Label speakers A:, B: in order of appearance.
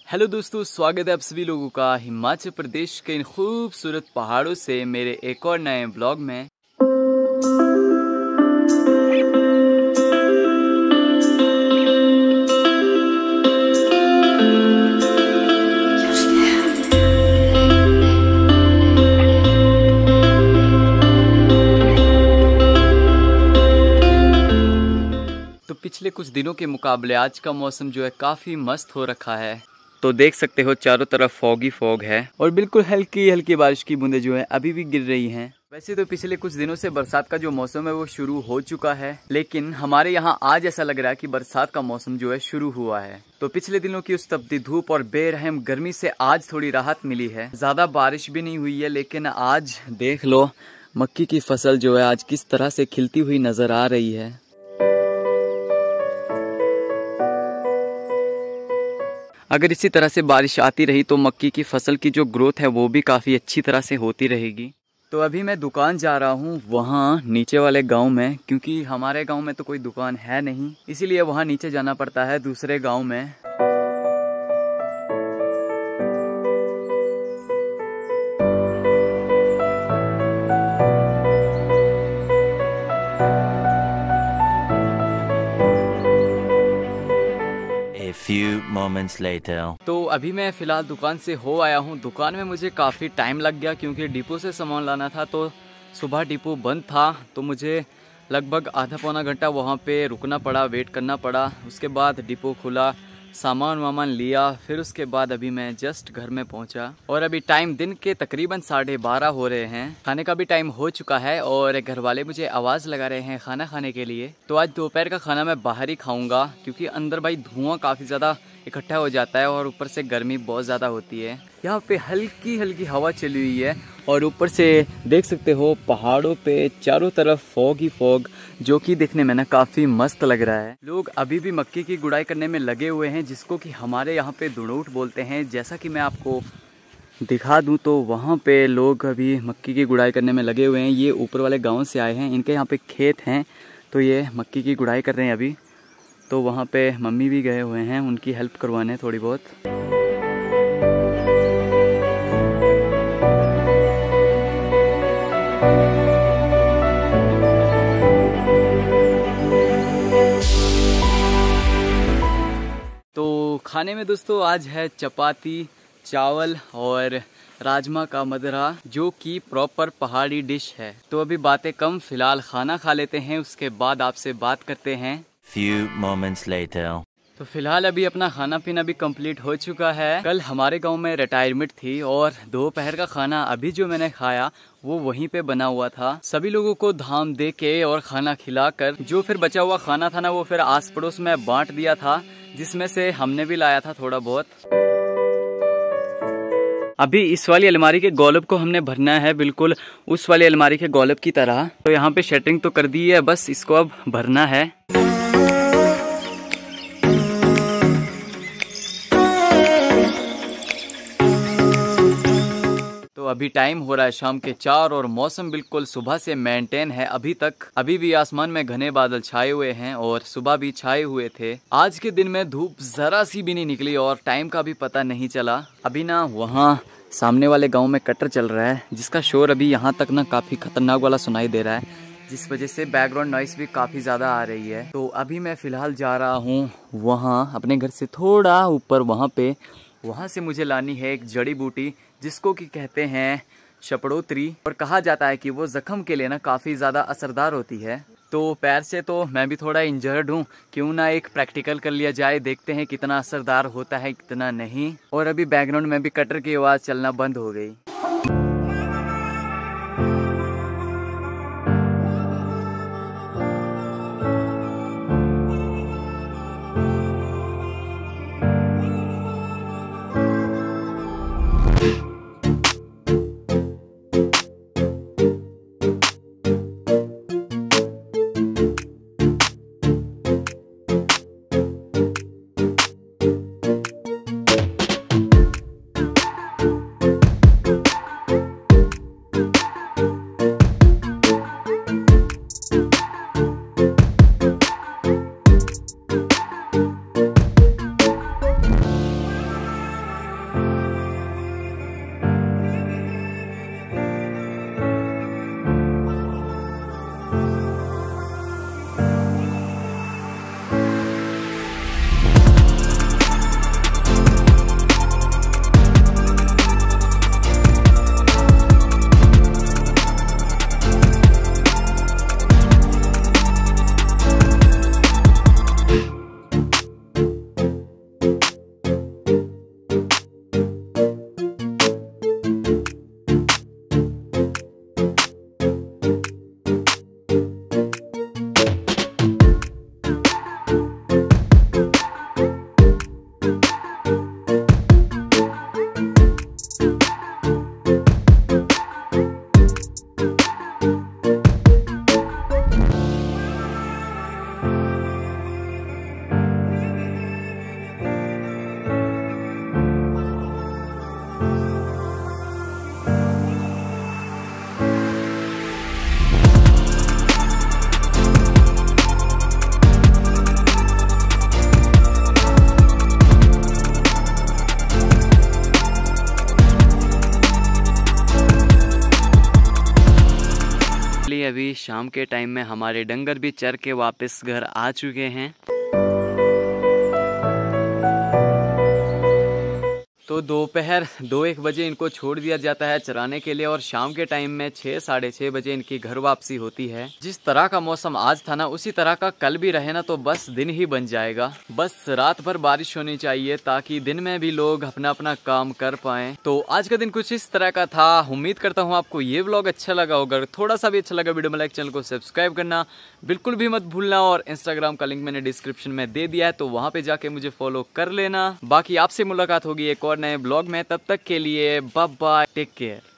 A: Hello दोस्तों, स्वागत है आप सभी लोगों का हिमाचल प्रदेश के इन खूबसूरत पहाड़ों से मेरे एक और नए ब्लॉग में। तो पिछले कुछ दिनों के मुकाबले आज का मौसम जो है काफ़ी मस्त हो रखा है। तो देख सकते हो चारों तरफ फॉग ही फॉग है और बिल्कुल हल्की हल्की बारिश की बूंदें जो है अभी भी गिर रही हैं। वैसे तो पिछले कुछ दिनों से बरसात का जो मौसम है वो शुरू हो चुका है, लेकिन हमारे यहाँ आज ऐसा लग रहा है कि बरसात का मौसम जो है शुरू हुआ है। तो पिछले दिनों की उस तपती धूप और बेरहम गर्मी से आज थोड़ी राहत मिली है। ज्यादा बारिश भी नहीं हुई है, लेकिन आज देख लो मक्की की फसल जो है आज किस तरह से खिलती हुई नजर आ रही है। अगर इसी तरह से बारिश आती रही तो मक्की की फसल की जो ग्रोथ है वो भी काफ़ी अच्छी तरह से होती रहेगी। तो अभी मैं दुकान जा रहा हूँ वहाँ नीचे वाले गांव में, क्योंकि हमारे गांव में तो कोई दुकान है नहीं, इसीलिए वहाँ नीचे जाना पड़ता है दूसरे गांव में।
B: Few moments later.
A: तो अभी मैं फ़िलहाल दुकान से हो आया हूँ। दुकान में मुझे काफ़ी टाइम लग गया क्योंकि डिपो से सामान लाना था। तो सुबह डिपो बंद था, तो मुझे लगभग आधा पौना घंटा वहाँ पे रुकना पड़ा, वेट करना पड़ा। उसके बाद डिपो खुला, सामान वामान लिया, फिर उसके बाद अभी मैं जस्ट घर में पहुंचा। और अभी टाइम दिन के तकरीबन 12:30 हो रहे हैं। खाने का भी टाइम हो चुका है और घर वाले मुझे आवाज़ लगा रहे हैं खाना खाने के लिए। तो आज दोपहर का खाना मैं बाहर ही खाऊंगा, क्योंकि अंदर भाई धुआं काफ़ी ज़्यादा इकट्ठा हो जाता है और ऊपर से गर्मी बहुत ज़्यादा होती है। यहाँ पे हल्की हल्की हवा चली हुई है और ऊपर से देख सकते हो पहाड़ों पे चारों तरफ फॉग ही फॉग, जो कि दिखने में ना काफ़ी मस्त लग रहा है। लोग अभी भी मक्की की गुड़ाई करने में लगे हुए हैं, जिसको कि हमारे यहाँ पे दुड़ूट बोलते हैं। जैसा कि मैं आपको दिखा दूँ तो वहाँ पे लोग अभी मक्की की गुड़ाई करने में लगे हुए हैं। ये ऊपर वाले गाँव से आए हैं, इनके यहाँ पे खेत हैं, तो ये मक्की की गुड़ाई कर रहे हैं अभी। तो वहाँ पे मम्मी भी गए हुए हैं उनकी हेल्प करवाने थोड़ी बहुत। तो खाने में दोस्तों आज है चपाती, चावल और राजमा का मदरा, जो कि प्रॉपर पहाड़ी डिश है। तो अभी बातें कम, फिलहाल खाना खा लेते हैं, उसके बाद आपसे बात करते हैं।
B: Few moments later.
A: तो फिलहाल अभी अपना खाना पीना भी कंप्लीट हो चुका है। कल हमारे गांव में रिटायरमेंट थी और दोपहर का खाना अभी जो मैंने खाया वो वहीं पे बना हुआ था। सभी लोगों को धाम दे के और खाना खिलाकर जो फिर बचा हुआ खाना था ना, वो फिर आस पड़ोस में बांट दिया था, जिसमें से हमने भी लाया था थोड़ा बहुत। अभी इस वाली अलमारी के गोलब को हमने भरना है, बिल्कुल उस वाली अलमारी के गोलब की तरह। तो यहाँ पे शटरिंग तो कर दी है, बस इसको अब भरना है। तो अभी टाइम हो रहा है शाम के 4 और मौसम बिल्कुल सुबह से मेंटेन है अभी तक। अभी भी आसमान में घने बादल छाए हुए हैं और सुबह भी छाए हुए थे। आज के दिन में धूप जरा सी भी नहीं निकली और टाइम का भी पता नहीं चला। अभी ना वहाँ सामने वाले गांव में कटर चल रहा है, जिसका शोर अभी यहाँ तक ना काफी खतरनाक वाला सुनाई दे रहा है, जिस वजह से बैकग्राउंड नॉइस भी काफी ज्यादा आ रही है। तो अभी मैं फिलहाल जा रहा हूँ वहाँ अपने घर से थोड़ा ऊपर, वहाँ से मुझे लानी है एक जड़ी बूटी, जिसको कि कहते हैं शपड़ोत्री, और कहा जाता है कि वो जख्म के लिए ना काफ़ी ज़्यादा असरदार होती है। तो पैर से तो मैं भी थोड़ा इंजर्ड हूँ, क्यों ना एक प्रैक्टिकल कर लिया जाए, देखते हैं कितना असरदार होता है कितना नहीं। और अभी बैकग्राउंड में भी कटर की आवाज़ चलना बंद हो गई। अभी शाम के टाइम में हमारे डंगर भी चर के वापस घर आ चुके हैं। तो दोपहर 2-1 बजे इनको छोड़ दिया जाता है चराने के लिए और शाम के टाइम में 6-6:30 बजे इनकी घर वापसी होती है। जिस तरह का मौसम आज था ना, उसी तरह का कल भी रहे ना तो बस दिन ही बन जाएगा। बस रात भर बारिश होनी चाहिए ताकि दिन में भी लोग अपना अपना काम कर पाएं। तो आज का दिन कुछ इस तरह का था। उम्मीद करता हूँ आपको ये व्लॉग अच्छा लगा होगा। थोड़ा सा भी अच्छा लगा वीडियो में लाइक, चैनल को सब्सक्राइब करना बिल्कुल भी मत भूलना और इंस्टाग्राम का लिंक मैंने डिस्क्रिप्शन में दे दिया है, तो वहाँ पे जाके मुझे फॉलो कर लेना। बाकी आपसे मुलाकात होगी एक और नए ब्लॉग में। तब तक के लिए बाय बाय, टेक केयर।